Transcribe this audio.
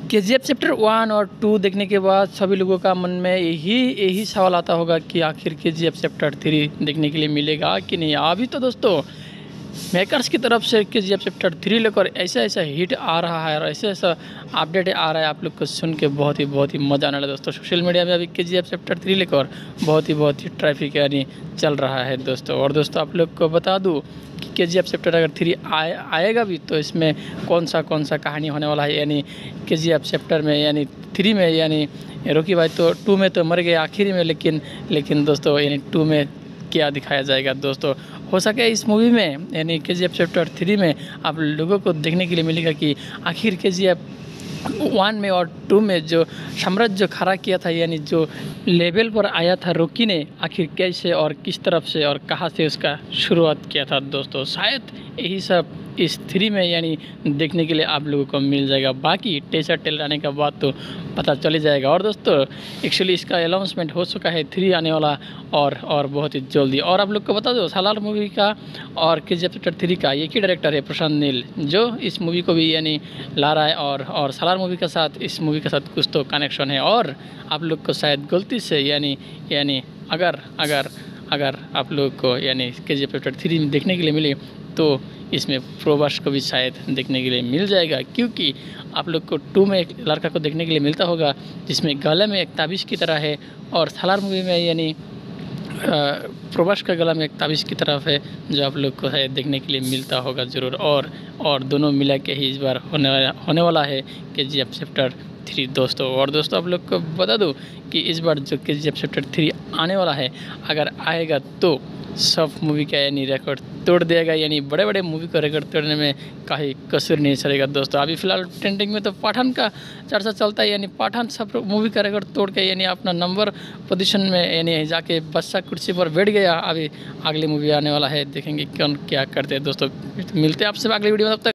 KGF chapter 1 और 2 देखने के बाद सभी लोगों का मन में यही सवाल आता होगा कि आखिर केजीएफ चैप्टर 3 देखने के लिए मिलेगा कि नहीं। अभी तो दोस्तों मेकर्स की तरफ से केजीएफ चैप्टर 3 लेकर ऐसा हिट आ रहा है और ऐसा अपडेट आ रहा है, आप लोग को सुन के बहुत ही मज़ा आने लगा दोस्तों। सोशल मीडिया में अभी केजीएफ चैप्टर 3 लेकर बहुत ही ट्रैफिक यानी चल रहा है दोस्तों। और दोस्तों आप लोग को बता दूं कि केजीएफ चैप्टर अगर 3 आएगा भी तो इसमें कौन सा कहानी होने वाला है। यानी केजीएफ चैप्टर में यानी 3 में यानी रॉकी भाई तो 2 में तो मर गए आखिरी में, लेकिन दोस्तों यानी 2 में क्या दिखाया जाएगा दोस्तों। हो सके इस मूवी में यानी केजीएफ चैप्टर 3 में आप लोगों को देखने के लिए मिलेगा कि आखिर केजीएफ 1 में और 2 में जो साम्राज्य खड़ा किया था, यानी जो लेवल पर आया था रॉकी ने, आखिर कैसे और किस तरफ से और कहां से उसका शुरुआत किया था दोस्तों। शायद यही सब इस 3 में यानी देखने के लिए आप लोगों को मिल जाएगा। बाकी टीजर ट्रेलर आने के बाद तो पता चल ही जाएगा। और दोस्तों एक्चुअली इसका अनाउंसमेंट हो चुका है 3 आने वाला और बहुत ही जल्दी। और आप लोग को बता दो सालार मूवी का और केजीएफ चैप्टर 3 का एक ही डायरेक्टर है प्रशांत नील, जो इस मूवी को भी यानी ला रहा है और सालार मूवी के साथ इस मूवी के साथ कुछ तो कनेक्शन है। और आप लोग को शायद गलती से यानी अगर आप लोग को यानी केजीएफ चैप्टर 3 देखने के लिए मिले तो इसमें प्रभास को भी शायद देखने के लिए मिल जाएगा, क्योंकि आप लोग को 2 में एक लड़का को देखने के लिए मिलता होगा जिसमें गले में एक ताबीज़ की तरह है, और सालार मूवी में यानी प्रभास का गला में एक ताबीज़ की तरफ है जो आप लोग को है देखने के लिए मिलता होगा ज़रूर। और दोनों मिला के ही इस बार होने वाला है केजीएफ चैप्टर 3 दोस्तों। और दोस्तों आप लोग को बता दूं कि इस बार जो केजीएफ चैप्टर 3 आने वाला है, अगर आएगा तो सब मूवी का यानी रिकॉर्ड तोड़ देगा। यानी बड़े मूवी का रिकॉर्ड तोड़ने में कहीं कसर नहीं चलेगा दोस्तों। अभी फिलहाल ट्रेंडिंग में तो पठान का चर्चा चलता है, यानी पठान सब मूवी का रिकॉर्ड तोड़ के यानी अपना नंबर पोजीशन में यानी जाके बच्चा कुर्सी पर बैठ गया। अभी अगली मूवी आने वाला है, देखेंगे कौन क्या करते हैं दोस्तों। मिलते हैं आपसे अगली वीडियो में, तब तक